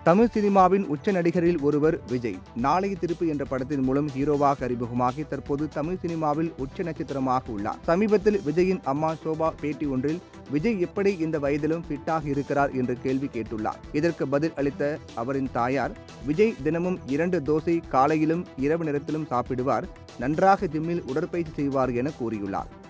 தமிழ் சினிமாவின் உச்ச நடிகரில் ஒருவர் விஜய். நாளைய திருப்பு என்ற படத்தின் மூலம் ஹீரோவாக அறிமுகமாகி தற்போது தமிழ் சினிமாவில் உச்ச நட்சத்திரமாக உள்ளார். சமீபத்தில் விஜயின் அம்மா ஷோபா பேட்டி ஒன்றில் விஜய் எப்படி இந்த வயதிலும் ஃபிட்டாக இருக்கிறார் என்று கேள்வி கேட்டுள்ளார். இதற்கு பதில் அளித்த அவரின் தாயார், விஜய் தினமும் 2 தோசை காலையிலும் இரவு நேரத்திலும் சாப்பிடுவார், நன்றாக ஜிம்மில் உடற்பயிற்சி செய்வார் என கூறியுள்ளார்.